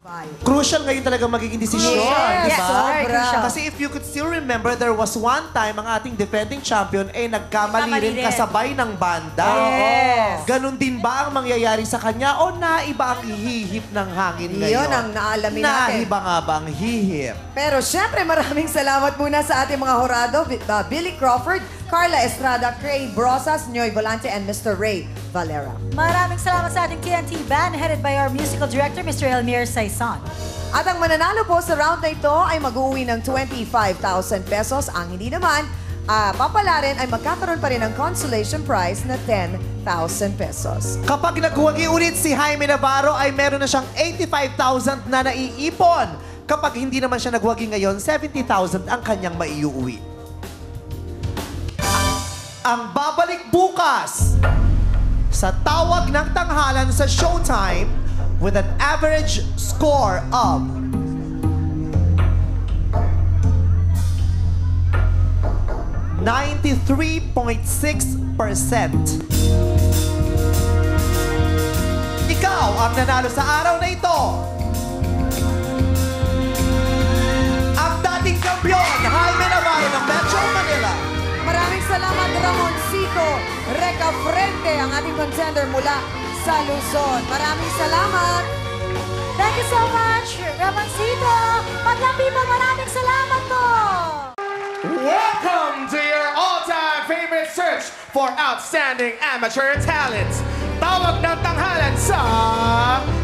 Crucial ngayon talaga magiging desisyon, Yes, di ba? sobra. Kasi if you could still remember, there was one time ang ating defending champion nagkamali rin kasabay ng banda. Yes. Ganon din ba ang mangyayari sa kanya o naiba ang hihip ng hangin ngayon? Yun ang naalamin natin. Naiba nga ba ang hihip? Pero syempre, maraming salamat muna sa ating mga horado, Billy Crawford, Carla Estrada, Cray Brosas, Noy Volante, and Mr. Ray Valera. Maraming salamat sa ating TNT band headed by our musical director, Mr. Elmir Saison. At ang mananalo po sa round na ito ay mag-uwi ng 25,000 pesos. Ang hindi naman papalarin ay magkakaroon pa rin ng consolation prize na 10,000 pesos. Kapag naghuwagi ulit si Jaime Navarro ay meron na siyang 85,000 na naiipon. Kapag hindi naman siya naghuwagi ngayon, 70,000 ang kanyang maiuwi. Ang babalik bukas sa tawag ng tanghalan sa Showtime with an average score of 93.6%. Ikaw ang nanalo sa araw na ito. Ang dating kampiyon, Jaime Navarro ng Metro Manila. Maraming salamat, Ramoncito Recafrente, ang ating contender mula sa Luzon. Maraming salamat. Thank you so much, Ramoncito. Madlang people, maraming salamat po. Welcome to your all-time favorite search for outstanding amateur talents. Tawag ng tanghalan sa